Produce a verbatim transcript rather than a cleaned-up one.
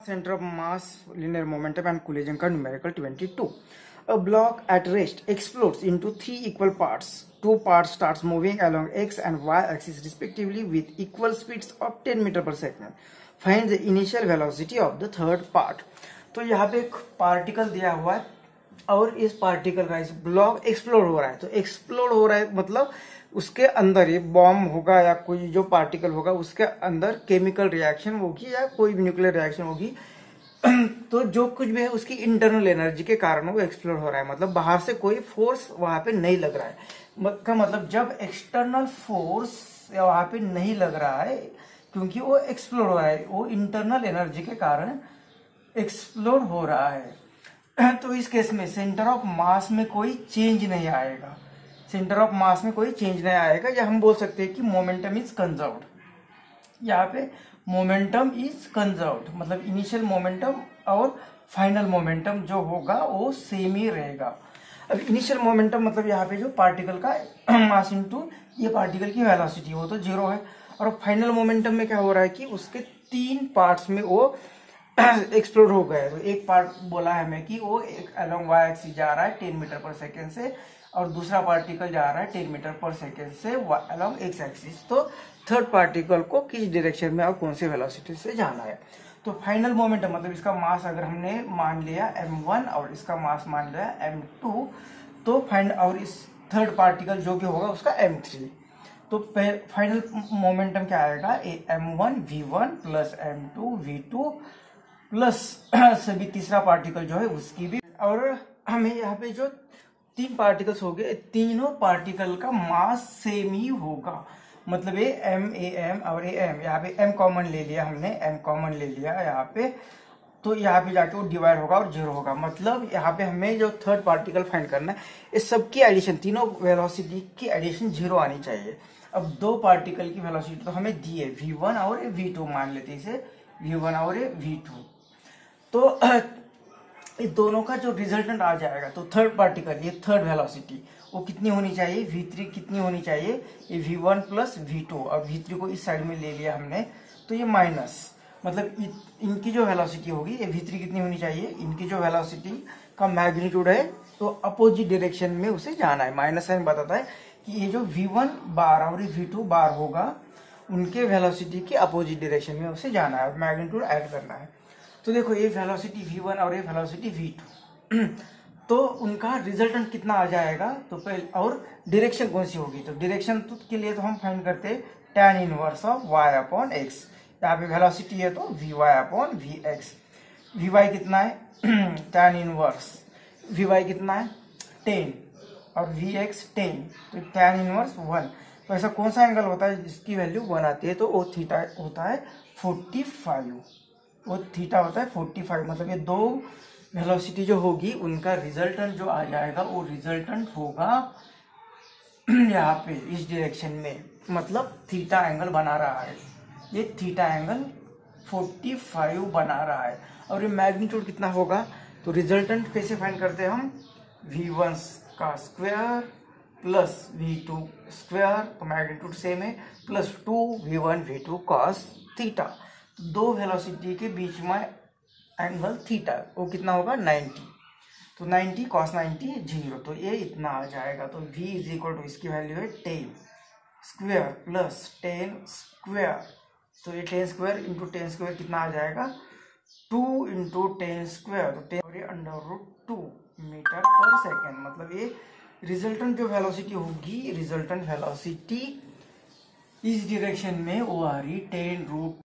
Center of mass, linear momentum and collision curve numerical twenty-two. A block at rest explodes into three equal parts. Two parts starts moving along x and y axis respectively with equal speeds of ten meter per second. Find the initial velocity of the third part. तो यहाँ पे एक particle दिया हुआ है और इस particle का इस ब्लॉक एक्सप्लोड हो रहा है. तो एक्सप्लोड हो रहा है मतलब उसके अंदर ये बॉम्ब होगा या कोई जो पार्टिकल होगा उसके अंदर केमिकल रिएक्शन होगी या कोई भी न्यूक्लियर रिएक्शन होगी. तो जो कुछ भी है उसकी इंटरनल एनर्जी के कारण वो एक्सप्लोड हो रहा है. मतलब बाहर से कोई फोर्स वहां पे नहीं लग रहा है का मतलब जब एक्सटर्नल फोर्स वहां पे नहीं लग रहा है क्योंकि वो एक्सप्लोड हो रहा है, वो इंटरनल एनर्जी के कारण एक्सप्लोड हो रहा है. तो इस केस में सेंटर ऑफ मास में कोई चेंज नहीं आएगा. सेंटर ऑफ मास में कोई चेंज नहीं आएगा या हम बोल सकते हैं कि मोमेंटम इज कंजर्व्ड. यहाँ पे मोमेंटम इज कंजर्व्ड मतलब इनिशियल मोमेंटम और फाइनल मोमेंटम जो होगा वो सेम ही रहेगा. अब इनिशियल मोमेंटम मतलब यहाँ पे जो पार्टिकल का मास इनटू ये पार्टिकल की वेलोसिटी वो तो जीरो है. और फाइनल मोमेंटम में क्या हो रहा है कि उसके तीन पार्ट्स में वो एक्सप्लोड हो गए. तो एक पार्ट बोला है हमें कि वो एक अलोंग वाई एक्सिस जा रहा है टेन मीटर पर सेकेंड से और दूसरा पार्टिकल जा रहा है टेन मीटर पर सेकेंड से अलोंग एक्स एक्सिस. तो थर्ड पार्टिकल को किस डायरेक्शन में और कौन सी वेलोसिटी से जाना है. तो फाइनल मोमेंटम मतलब इसका मास अगर हमने मान लिया एम वन और इसका मास मान लिया एम टू तो फाइनल और इस थर्ड पार्टिकल जो भी होगा उसका एम थ्री. तो फाइनल मोमेंटम क्या आएगा M one V one plus M two V two plus सभी तीसरा पार्टिकल जो है उसकी भी. और हमें यहाँ पे जो तीन पार्टिकल्स हो गए तीनों पार्टिकल का मास सेम ही होगा. मतलब ये एम ए एम और ए एम यहाँ पे एम कॉमन ले लिया हमने एम कॉमन ले लिया यहाँ पे. तो यहाँ पे जाके वो डिवाइड होगा और जीरो होगा. मतलब यहाँ पे हमें जो थर्ड पार्टिकल फाइंड करना है इस सबकी एडिशन तीनों वेलोसिटी की एडिशन जीरो आनी चाहिए. अब दो पार्टिकल की वेलोसिटी तो हमें दी है वी वन और वी टू मान लेते हैं इसे वी वन और वी टू. तो इस दोनों का जो रिजल्टेंट आ जाएगा तो थर्ड पार्टिकल ये थर्ड वेलोसिटी वो कितनी होनी चाहिए वी थ्री कितनी होनी चाहिए ये V one plus V two. और वी थ्री को इस साइड में ले लिया हमने तो ये माइनस मतलब इनकी जो वेलोसिटी होगी ये वी थ्री कितनी होनी चाहिए इनकी जो वेलोसिटी का मैग्नीट्यूड है तो अपोजिट डायरेक्शन में उसे जाना है. माइनस साइन बताता है कि ये जो वी वन बार और वी टू बार होगा उनके वेलोसिटी के अपोजिट डायरेक्शन में उसे जाना है और मैग्नीट्यूड ऐड करना है. तो देखो ये वेलोसिटी वी वन और ये वेलोसिटी वी टू तो उनका रिजल्टेंट कितना आ जाएगा. तो पहले और डायरेक्शन कौन सी होगी तो डायरेक्शन तो के लिए तो हम फाइंड करते हैं tan inverse of y upon X. यहाँ पे वेलोसिटी है तो V Y upon V X. V Y कितना है tan इनवर्स वी वाई कितना है टेन और वी एक्स टेन. तो tan इनवर्स वन. तो ऐसा कौन सा एंगल होता है जिसकी वैल्यू वन आती है तो वो थीटा होता है फोर्टी फाइव. वो थीटा होता है फोर्टी फाइव. मतलब ये दो वेलोसिटी जो होगी उनका रिजल्टेंट जो आ जाएगा वो रिजल्टेंट होगा यहाँ पे इस डायरेक्शन में. मतलब थीटा एंगल बना रहा है ये थीटा एंगल फोर्टी फाइव बना रहा है. और ये मैग्नीट्यूड कितना होगा तो रिजल्टेंट कैसे फाइंड करते हैं हम वी वन का square plus V two square तो मैग्नीट्यूड सेम है plus two V one V two cos theta. दो वेलोसिटी के बीच में एंगल थीटा वो कितना होगा नाइन्टी. तो नाइन्टी कॉस नाइन्टी जीरो. तो ये इतना आ जाएगा. तो v इज इक्वल टू इसकी वैल्यू है ten square plus ten square. तो ये ten square into ten square कितना आ जाएगा टू इंटू टेन स्क्वायर. तो टेन और ये under root two metre per second. मतलब ये रिजल्टेंट जो वेलोसिटी होगी रिजल्टेंट वेलोसिटी इस डायरेक्शन में वो आ रही टेन रूट